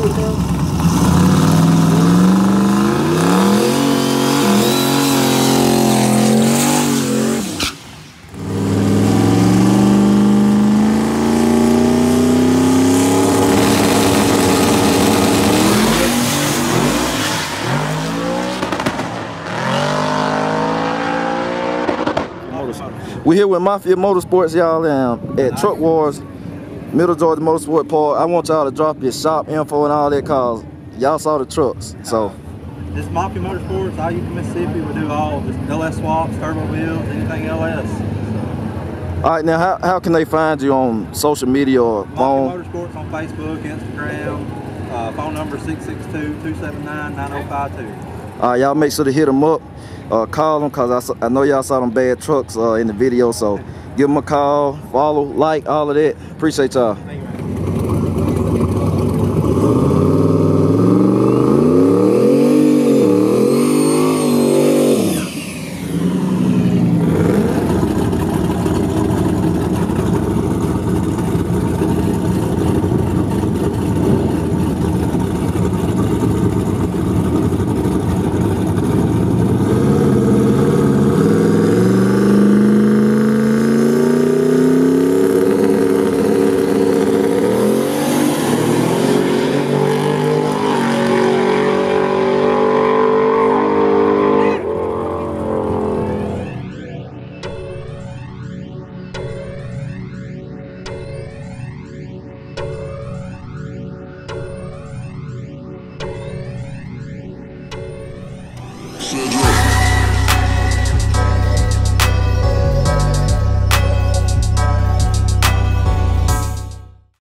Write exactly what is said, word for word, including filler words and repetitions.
We're here with Mafia Motorsports, y'all, and at Truck Wars, Middle Georgia Motorsports Park. I want y'all to drop your shop info and all that, cause y'all saw the trucks. So this Mafia Motorsports, out of Mississippi, we do all just L S swaps, turbo wheels, anything L S. So. All right, now how, how can they find you on social media or phone? Mafia Motorsports on Facebook, Instagram. Uh, phone number six six two, two seven nine, nine oh five two. All right, y'all make sure to hit them up. Uh, call them, because I, I know y'all saw them bad trucks uh, in the video, so give them a call, follow, like, all of that. Appreciate y'all.